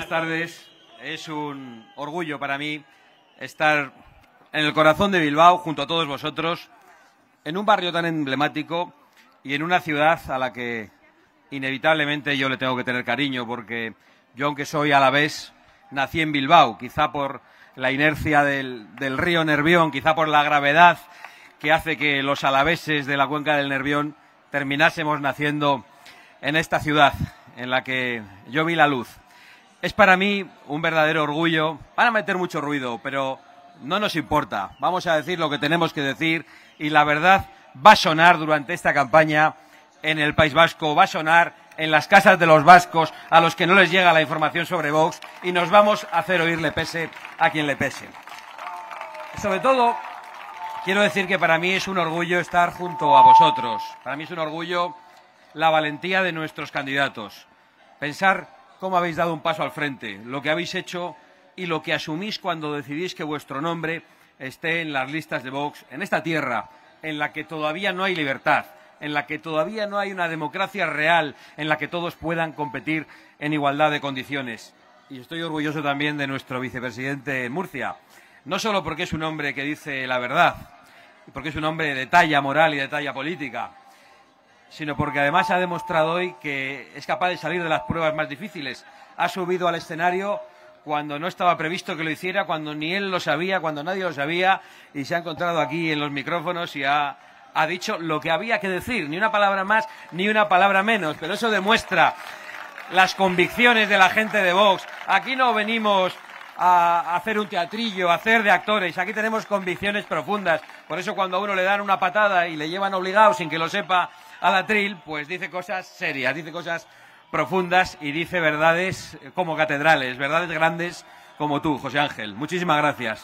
tardes. Es un orgullo para mí estar en el corazón de Bilbao, junto a todos vosotros, en un barrio tan emblemático y en una ciudad a la que inevitablemente yo le tengo que tener cariño, porque yo, aunque soy alavés, nací en Bilbao, quizá por la inercia del río Nervión, quizá por la gravedad que hace que los alaveses de la cuenca del Nervión terminásemos naciendo en esta ciudad en la que yo vi la luz. Es para mí un verdadero orgullo. Van a meter mucho ruido, pero no nos importa. Vamos a decir lo que tenemos que decir y la verdad va a sonar durante esta campaña en el País Vasco, va a sonar en las casas de los vascos a los que no les llega la información sobre Vox y nos vamos a hacer oír, le pese a quien le pese. Sobre todo, quiero decir que para mí es un orgullo estar junto a vosotros. Para mí es un orgullo la valentía de nuestros candidatos. Pensar cómo habéis dado un paso al frente, lo que habéis hecho y lo que asumís cuando decidís que vuestro nombre esté en las listas de Vox, en esta tierra en la que todavía no hay libertad, en la que todavía no hay una democracia real, en la que todos puedan competir en igualdad de condiciones. Y estoy orgulloso también de nuestro vicepresidente en Murcia, no solo porque es un hombre que dice la verdad, y porque es un hombre de talla moral y de talla política, sino porque además ha demostrado hoy que es capaz de salir de las pruebas más difíciles. Ha subido al escenario cuando no estaba previsto que lo hiciera, cuando ni él lo sabía, cuando nadie lo sabía, y se ha encontrado aquí en los micrófonos y ha dicho lo que había que decir, ni una palabra más ni una palabra menos, pero eso demuestra las convicciones de la gente de Vox. Aquí no venimos a hacer un teatrillo, a hacer de actores, aquí tenemos convicciones profundas. Por eso cuando a uno le dan una patada y le llevan obligado sin que lo sepa al atril, pues dice cosas serias, dice cosas profundas y dice verdades como catedrales, verdades grandes como tú, José Ángel. Muchísimas gracias.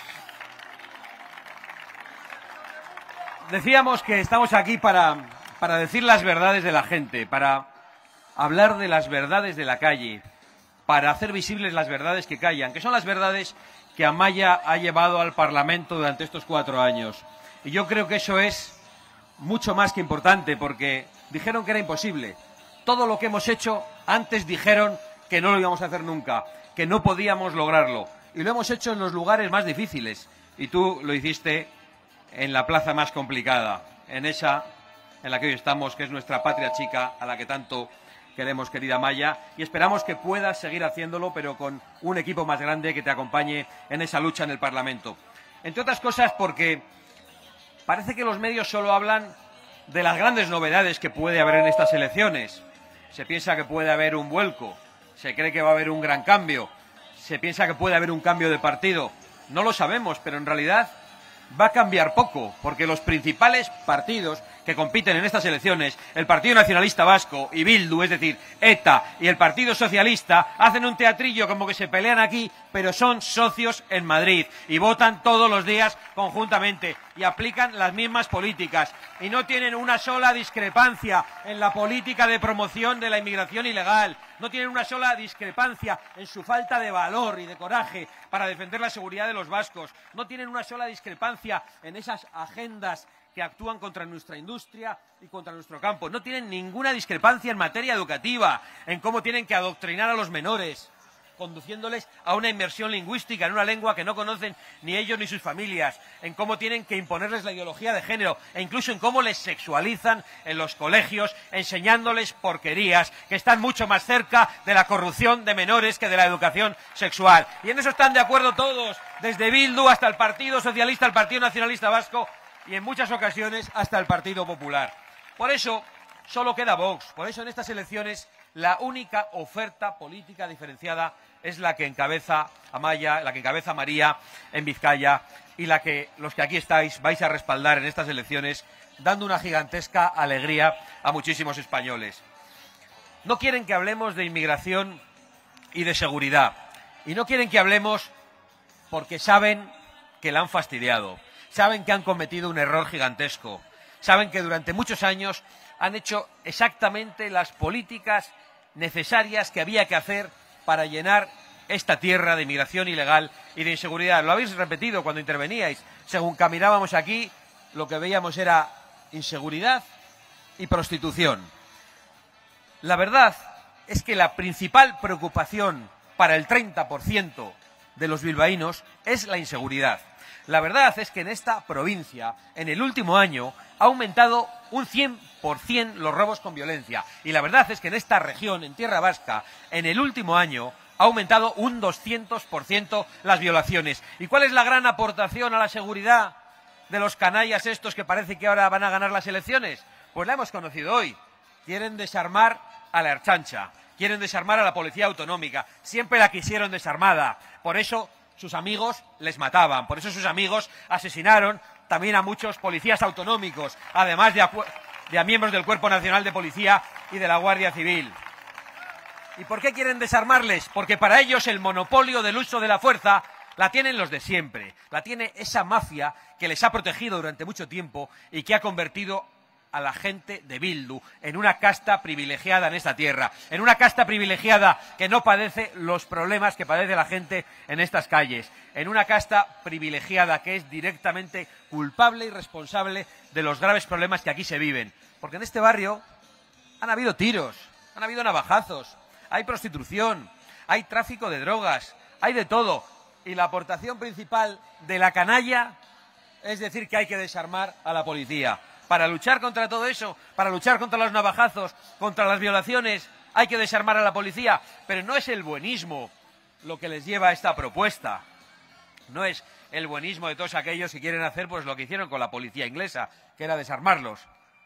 Decíamos que estamos aquí para decir las verdades de la gente, para hablar de las verdades de la calle, para hacer visibles las verdades que callan, que son las verdades que Amaia ha llevado al Parlamento durante estos 4 años. Y yo creo que eso es mucho más que importante, porque dijeron que era imposible. Todo lo que hemos hecho antes dijeron que no lo íbamos a hacer nunca, que no podíamos lograrlo. Y lo hemos hecho en los lugares más difíciles. Y tú lo hiciste en la plaza más complicada, en esa en la que hoy estamos, que es nuestra patria chica, a la que tanto queremos, querida Amaia, y esperamos que puedas seguir haciéndolo, pero con un equipo más grande que te acompañe en esa lucha en el Parlamento. Entre otras cosas porque parece que los medios solo hablan de las grandes novedades que puede haber en estas elecciones. Se piensa que puede haber un vuelco, se cree que va a haber un gran cambio, se piensa que puede haber un cambio de partido. No lo sabemos, pero en realidad va a cambiar poco, porque los principales partidos que compiten en estas elecciones, el Partido Nacionalista Vasco y Bildu, es decir, ETA y el Partido Socialista, hacen un teatrillo como que se pelean aquí, pero son socios en Madrid y votan todos los días conjuntamente y aplican las mismas políticas y no tienen una sola discrepancia en la política de promoción de la inmigración ilegal, no tienen una sola discrepancia en su falta de valor y de coraje para defender la seguridad de los vascos, no tienen una sola discrepancia en esas agendas que actúan contra nuestra industria y contra nuestro campo. No tienen ninguna discrepancia en materia educativa, en cómo tienen que adoctrinar a los menores, conduciéndoles a una inmersión lingüística en una lengua que no conocen ni ellos ni sus familias, en cómo tienen que imponerles la ideología de género e incluso en cómo les sexualizan en los colegios, enseñándoles porquerías que están mucho más cerca de la corrupción de menores que de la educación sexual. Y en eso están de acuerdo todos, desde Bildu hasta el Partido Socialista, el Partido Nacionalista Vasco y en muchas ocasiones hasta el Partido Popular. Por eso solo queda Vox, por eso en estas elecciones la única oferta política diferenciada es la que encabeza Amaia, la que encabeza María en Vizcaya y la que los que aquí estáis vais a respaldar en estas elecciones, dando una gigantesca alegría a muchísimos españoles. No quieren que hablemos de inmigración y de seguridad, y no quieren que hablemos porque saben que la han fastidiado, saben que han cometido un error gigantesco, saben que durante muchos años han hecho exactamente las políticas necesarias que había que hacer para llenar esta tierra de inmigración ilegal y de inseguridad. Lo habéis repetido cuando interveníais. Según caminábamos aquí, lo que veíamos era inseguridad y prostitución. La verdad es que la principal preocupación para el 30% de los bilbaínos es la inseguridad. La verdad es que en esta provincia, en el último año, ha aumentado un 100% los robos con violencia. Y la verdad es que en esta región, en Tierra Vasca, en el último año, ha aumentado un 200% las violaciones. ¿Y cuál es la gran aportación a la seguridad de los canallas estos que parece que ahora van a ganar las elecciones? Pues la hemos conocido hoy. Quieren desarmar a la Ertzaintza, quieren desarmar a la Policía Autonómica. Siempre la quisieron desarmada. Por eso sus amigos les mataban. Por eso sus amigos asesinaron también a muchos policías autonómicos, además de a miembros del Cuerpo Nacional de Policía y de la Guardia Civil. ¿Y por qué quieren desarmarles? Porque para ellos el monopolio del uso de la fuerza la tienen los de siempre. La tiene esa mafia que les ha protegido durante mucho tiempo y que ha convertido a la gente de Bildu en una casta privilegiada en esta tierra, en una casta privilegiada que no padece los problemas que padece la gente en estas calles, en una casta privilegiada que es directamente culpable y responsable de los graves problemas que aquí se viven. Porque en este barrio han habido tiros, han habido navajazos, hay prostitución, hay tráfico de drogas, hay de todo. Y la aportación principal de la canalla es decir que hay que desarmar a la policía. Para luchar contra todo eso, para luchar contra los navajazos, contra las violaciones, hay que desarmar a la policía. Pero no es el buenismo lo que les lleva a esta propuesta. No es el buenismo de todos aquellos que quieren hacer pues lo que hicieron con la policía inglesa, que era desarmarlos.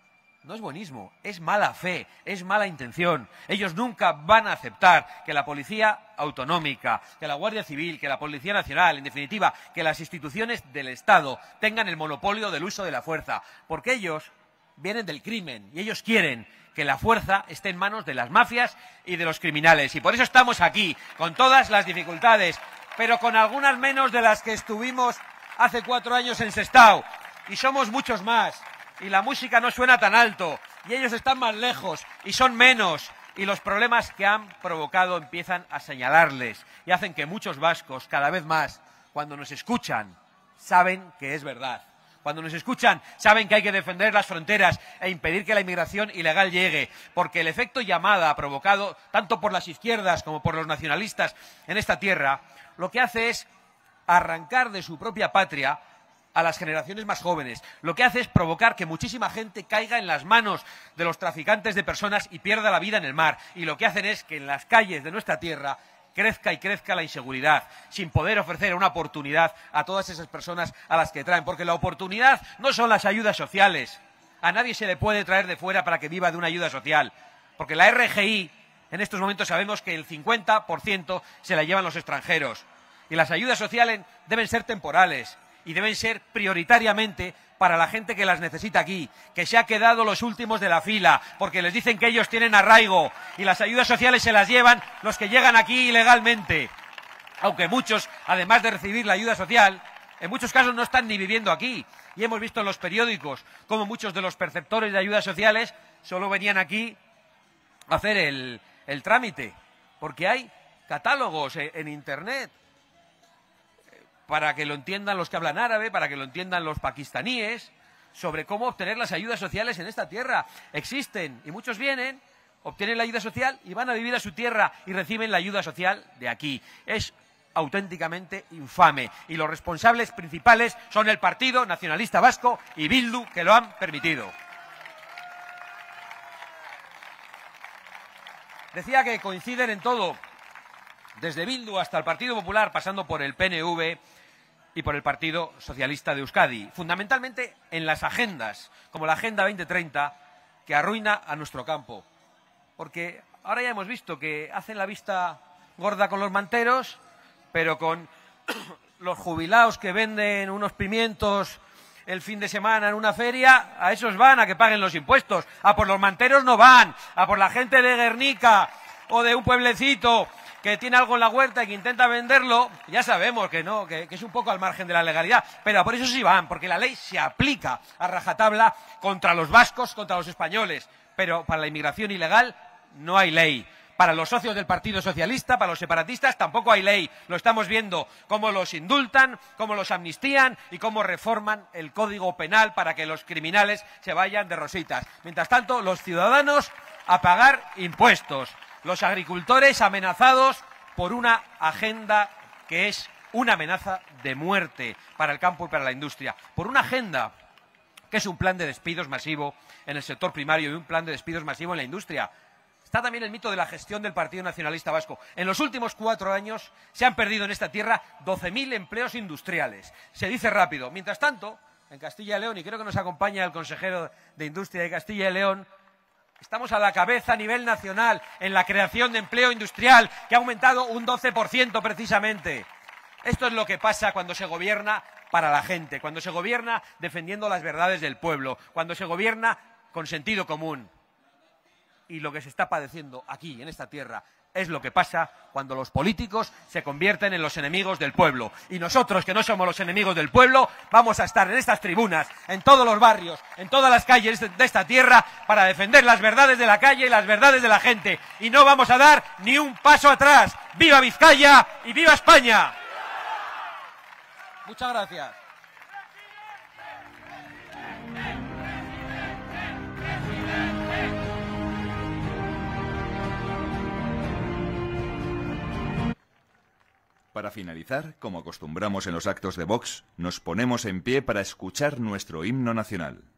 No es buenismo, es mala fe, es mala intención. Ellos nunca van a aceptar que la Policía Autonómica, que la Guardia Civil, que la Policía Nacional, en definitiva, que las instituciones del Estado tengan el monopolio del uso de la fuerza, porque ellos vienen del crimen y ellos quieren que la fuerza esté en manos de las mafias y de los criminales. Y por eso estamos aquí, con todas las dificultades, pero con algunas menos de las que estuvimos hace 4 años en Sestao. Y somos muchos más. Y la música no suena tan alto, y ellos están más lejos, y son menos, y los problemas que han provocado empiezan a señalarles, y hacen que muchos vascos, cada vez más, cuando nos escuchan, saben que es verdad. Cuando nos escuchan, saben que hay que defender las fronteras e impedir que la inmigración ilegal llegue, porque el efecto llamada provocado tanto por las izquierdas como por los nacionalistas en esta tierra, lo que hace es arrancar de su propia patria a las generaciones más jóvenes. Lo que hace es provocar que muchísima gente caiga en las manos de los traficantes de personas y pierda la vida en el mar. Y lo que hacen es que en las calles de nuestra tierra crezca y crezca la inseguridad, sin poder ofrecer una oportunidad a todas esas personas a las que traen. Porque la oportunidad no son las ayudas sociales. A nadie se le puede traer de fuera para que viva de una ayuda social. Porque la RGI, en estos momentos sabemos que el 50% se la llevan los extranjeros. Y las ayudas sociales deben ser temporales. Y deben ser prioritariamente para la gente que las necesita aquí, que se ha quedado los últimos de la fila, porque les dicen que ellos tienen arraigo y las ayudas sociales se las llevan los que llegan aquí ilegalmente. Aunque muchos, además de recibir la ayuda social, en muchos casos no están ni viviendo aquí. Y hemos visto en los periódicos cómo muchos de los perceptores de ayudas sociales solo venían aquí a hacer el trámite, porque hay catálogos en Internet, para que lo entiendan los que hablan árabe, para que lo entiendan los pakistaníes, sobre cómo obtener las ayudas sociales en esta tierra. Existen, y muchos vienen, obtienen la ayuda social y van a vivir a su tierra y reciben la ayuda social de aquí. Es auténticamente infame. Y los responsables principales son el Partido Nacionalista Vasco y Bildu, que lo han permitido. Decía que coinciden en todo, desde Bildu hasta el Partido Popular, pasando por el PNV y por el Partido Socialista de Euskadi, fundamentalmente en las agendas, como la Agenda 2030, que arruina a nuestro campo. Porque ahora ya hemos visto que hacen la vista gorda con los manteros, pero con los jubilados que venden unos pimientos el fin de semana en una feria, a esos van a que paguen los impuestos. A por los manteros no van, a por la gente de Guernica o de un pueblecito que tiene algo en la huerta y que intenta venderlo, ya sabemos que no, que es un poco al margen de la legalidad, pero por eso sí van, porque la ley se aplica a rajatabla contra los vascos, contra los españoles, pero para la inmigración ilegal no hay ley. Para los socios del Partido Socialista, para los separatistas, tampoco hay ley. Lo estamos viendo, cómo los indultan, cómo los amnistían y cómo reforman el Código Penal para que los criminales se vayan de rositas. Mientras tanto, los ciudadanos a pagar impuestos. Los agricultores amenazados por una agenda que es una amenaza de muerte para el campo y para la industria, por una agenda que es un plan de despidos masivo en el sector primario y un plan de despidos masivo en la industria. Está también el mito de la gestión del Partido Nacionalista Vasco. En los últimos 4 años se han perdido en esta tierra 12.000 empleos industriales. Se dice rápido. Mientras tanto, en Castilla y León, y creo que nos acompaña el consejero de Industria de Castilla y León, estamos a la cabeza a nivel nacional en la creación de empleo industrial, que ha aumentado un 12% precisamente. Esto es lo que pasa cuando se gobierna para la gente, cuando se gobierna defendiendo las verdades del pueblo, cuando se gobierna con sentido común. Y lo que se está padeciendo aquí, en esta tierra, es lo que pasa cuando los políticos se convierten en los enemigos del pueblo. Y nosotros, que no somos los enemigos del pueblo, vamos a estar en estas tribunas, en todos los barrios, en todas las calles de esta tierra, para defender las verdades de la calle y las verdades de la gente. Y no vamos a dar ni un paso atrás. ¡Viva Vizcaya y viva España! Muchas gracias. Para finalizar, como acostumbramos en los actos de Vox, nos ponemos en pie para escuchar nuestro himno nacional.